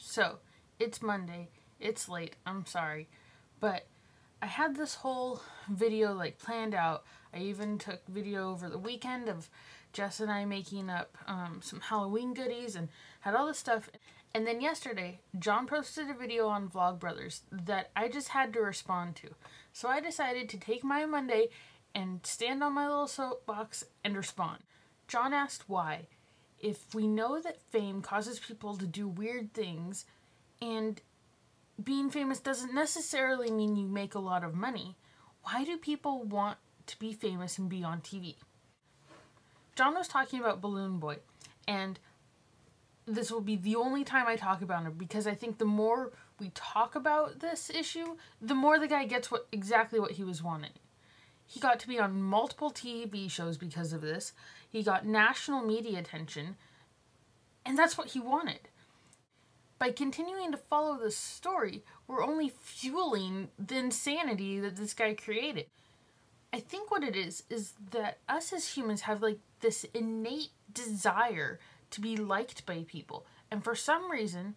So, it's Monday. It's late. I'm sorry. But I had this whole video like planned out. I even took video over the weekend of Jess and I making up some Halloween goodies and had all this stuff. And then yesterday, John posted a video on Vlogbrothers that I just had to respond to. So I decided to take my Monday and stand on my little soapbox and respond. John asked why. If we know that fame causes people to do weird things, and being famous doesn't necessarily mean you make a lot of money, why do people want to be famous and be on TV? John was talking about Balloon Boy, and this will be the only time I talk about him, because I think the more we talk about this issue, the more the guy gets exactly what he was wanting. He got to be on multiple TV shows because of this. He got national media attention, and that's what he wanted. By continuing to follow this story, we're only fueling the insanity that this guy created. I think what it is that us as humans have like this innate desire to be liked by people. And for some reason,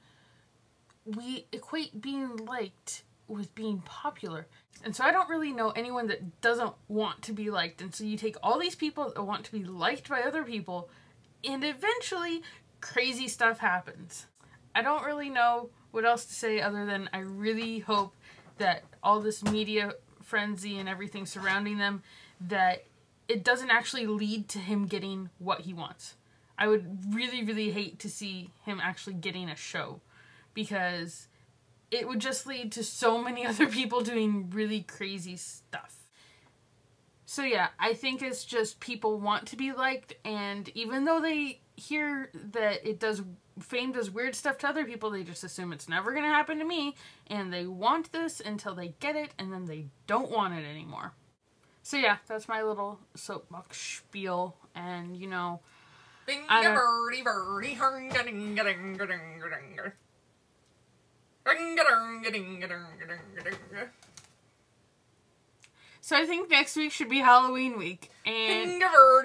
we equate being liked with being popular. And so I don't really know anyone that doesn't want to be liked. And so you take all these people that want to be liked by other people, and eventually crazy stuff happens. I don't really know what else to say other than I really hope that all this media frenzy and everything surrounding them, that it doesn't actually lead to him getting what he wants. I would really, really hate to see him actually getting a show, because it would just lead to so many other people doing really crazy stuff. So yeah, I think it's just people want to be liked, and even though they hear that fame does weird stuff to other people, they just assume it's never going to happen to me, and they want this until they get it, and then they don't want it anymore. So yeah, that's my little soapbox spiel, and you know, so I think next week should be Halloween week, and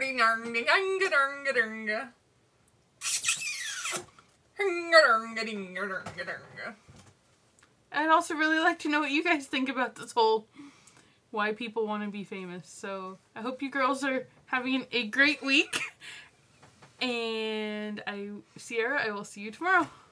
I'd also really like to know what you guys think about this whole why people want to be famous. So I hope you girls are having a great week, and Sierra, I will see you tomorrow.